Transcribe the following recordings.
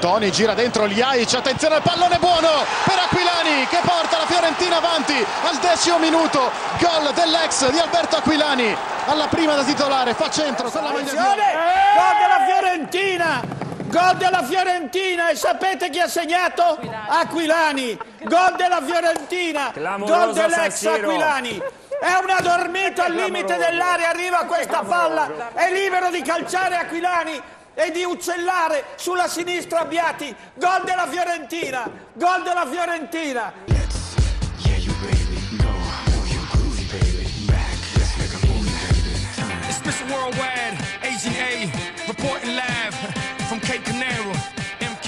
Toni gira dentro Ljajic, attenzione al pallone buono per Aquilani che porta la Fiorentina avanti al 10° minuto. Gol dell'ex di Alberto Aquilani alla prima da titolare, fa centro con la maglia viola. Gol della Fiorentina! Gol della Fiorentina! E sapete chi ha segnato? Aquilani! Gol della Fiorentina! Gol dell'ex Aquilani! È una dormita al limite dell'area, arriva questa palla, è libero di calciare Aquilani e di uccellare sulla sinistra Abbiati. Gol della Fiorentina! Gol della Fiorentina! Worldwide, AGA, reporting live from Cape Canaveral, MK.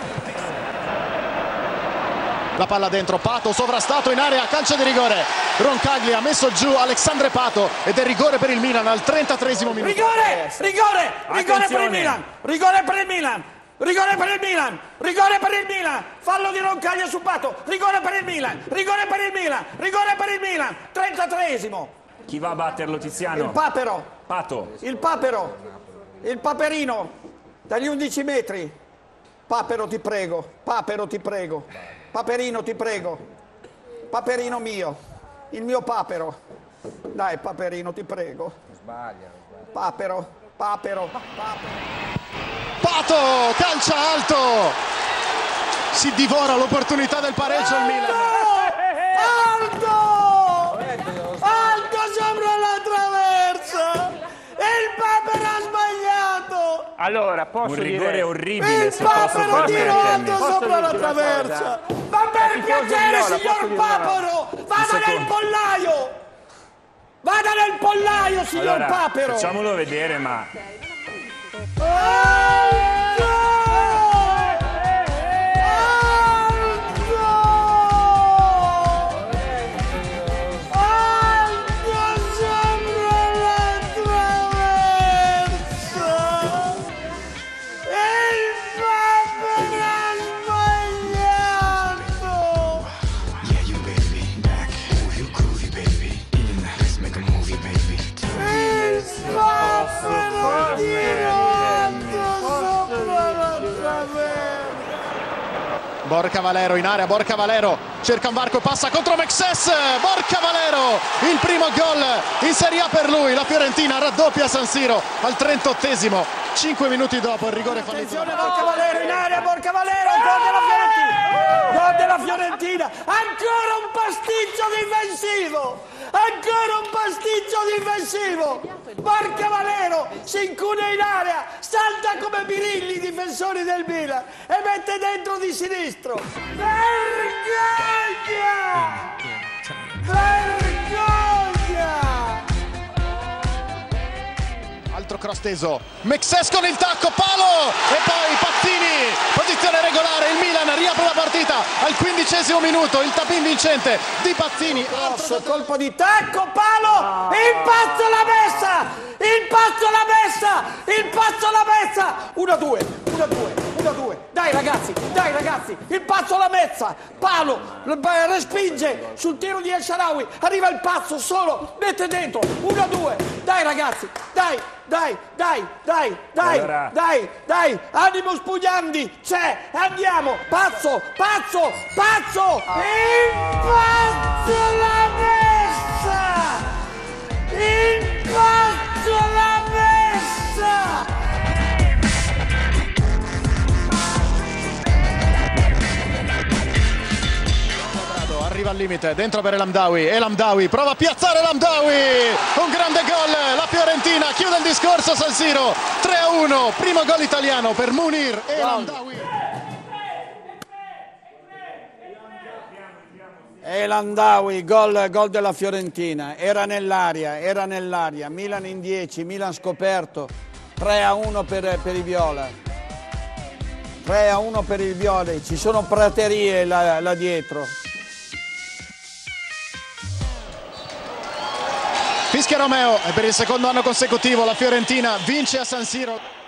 La palla dentro, Pato sovrastato in area, calcio di rigore. Roncaglia ha messo giù Alexandre Pato ed è rigore per il Milan al 33° minuto. Rigore! Rigore! Rigore per il Milan! Rigore per il Milan! Rigore per il Milan! Rigore per il Milan! Fallo di Roncaglia su Pato! Rigore per il Milan! Rigore per il Milan! Rigore per il Milan! 33°! Chi va a batterlo, Tiziano? Il Papero! Pato. Il Papero! Il Paperino! Dagli 11 metri! Papero ti prego! Papero ti prego! Paperino ti prego! Paperino mio! Il mio Papero! Dai Paperino ti prego! Sbaglia. Papero! Papero! Pato calcia alto, si divora l'opportunità del pareggio il Milan. Alto! Alto sopra la traversa! Il Papero ha sbagliato! Allora, posso Un rigore dire... orribile, Il se posso Papero tiro alto Posso sopra la dirti una traversa! cosa? Ma per Tifoso piacere, viola, posso signor dire una Papero! Vada nel pollaio! Vada nel pollaio, signor Allora, Papero! facciamolo vedere, ma... Alto! Alto! Alto sopra la traversa! Il Papero ha sbagliato! Yeah, you baby, back. Move you groovy, baby. In, let's make a movie, baby. Il Papero tirato sopra la traversa! Borca Valero in area, Borca Valero cerca un varco, passa contro Mexes. Borca Valero, il primo gol in Serie A per lui. La Fiorentina raddoppia San Siro al 38°, 5 minuti dopo il rigore fallito. Attenzione Borca Valero in area, Borca Valero, gol della Fiorentina! Gol della Fiorentina! Ancora un pasticcio difensivo! Ancora un pasticcio difensivo! Borca Valero si incune in area, salta come birilli i difensori del Milan e mette dentro di sinistro. Vergogna! Vergogna! Altro cross teso, Mexes con il tacco, palo e poi Pattini, posizione regolare, il Milan riapre la partita al 15° minuto, il tapin vincente di Pattini. Grosso colpo di tacco, palo, impazzo la messa, impazzo la messa, impazzo la messa, 1-2, 1-2, 1-2, dai ragazzi, il pazzo la mezza, palo, respinge sul tiro di El Shaarawy, arriva il pazzo solo, mette dentro, 1-2, dai ragazzi, dai, animo Spugnandi, c'è, andiamo, pazzo, impazzo la messa, impazzo la messa. Arriva al limite, dentro per El Hamdaoui, El Hamdaoui prova a piazzare El Hamdaoui, un grande gol, la Fiorentina chiude il discorso San Siro, 3-1, primo gol italiano per Munir e El Hamdaoui. El Hamdaoui, gol della Fiorentina, era nell'aria, Milan in 10, Milan scoperto, 3-1 per i viola. 3-1 per il Viola, ci sono praterie là dietro. Fischia Romeo e per il secondo anno consecutivo la Fiorentina vince a San Siro.